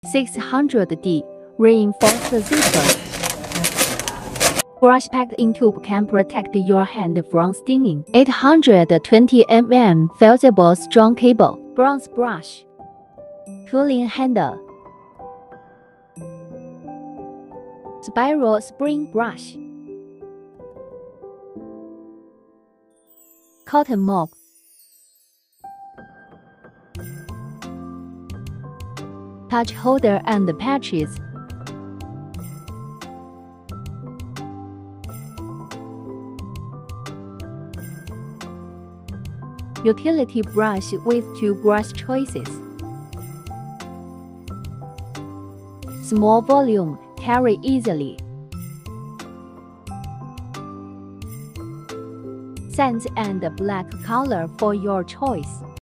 600D Reinforced zipper. Brush packed in tube can protect your hand from stinging. 820 mm fusible strong cable. Bronze brush. Cooling handle. Spiral spring brush. Cotton mop. Touch holder and patches. Utility brush with 2 brush choices. Small volume, carry easily. Sands and black color for your choice.